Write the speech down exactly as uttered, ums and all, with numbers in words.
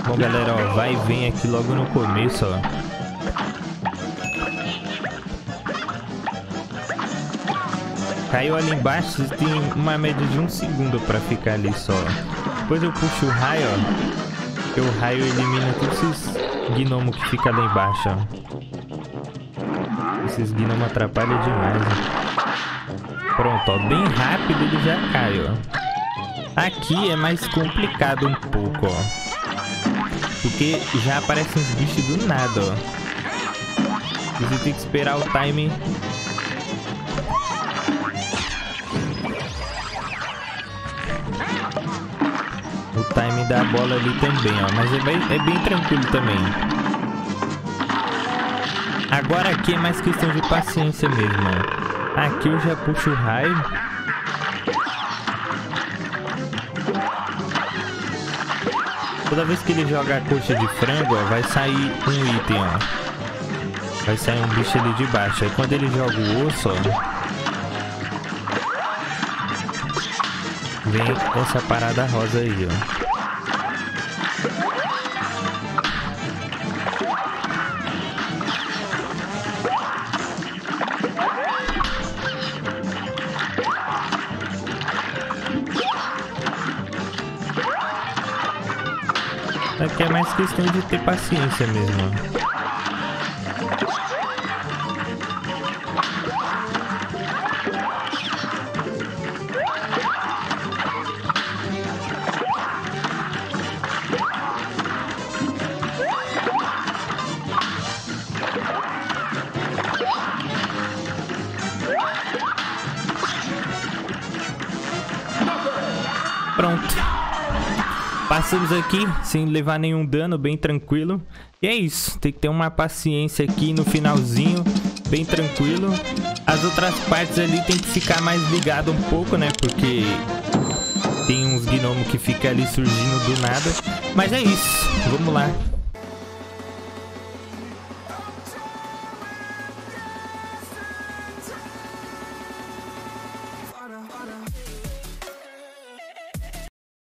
Bom, galera, ó, vai e vem aqui logo no começo, ó. Caiu ali embaixo, você tem uma média de um segundo pra ficar ali só. Depois eu puxo o raio, ó. Porque o raio elimina todos esses gnomos que ficam lá embaixo, ó. Esses gnomos atrapalham demais, ó. Pronto, ó. Bem rápido ele já cai, ó. Aqui é mais complicado um pouco, ó. Porque já aparecem uns bichos do nada, ó. Você tem que esperar o time. O time da bola ali também, ó. Mas é bem, é bem tranquilo também. Agora aqui é mais questão de paciência mesmo, ó. Aqui eu já puxo o raio. Toda vez que ele joga a coxa de frango, ó, vai sair um item, ó. Vai sair um bicho ali de baixo. Aí quando ele joga o osso, ó, vem essa parada rosa aí, ó. Aqui é mais questão de ter paciência mesmo, ó. Pronto. Passamos aqui sem levar nenhum dano, bem tranquilo. E é isso, tem que ter uma paciência aqui no finalzinho, bem tranquilo. As outras partes ali tem que ficar mais ligado um pouco, né? Porque tem uns gnomos que ficam ali surgindo do nada. Mas é isso, vamos lá.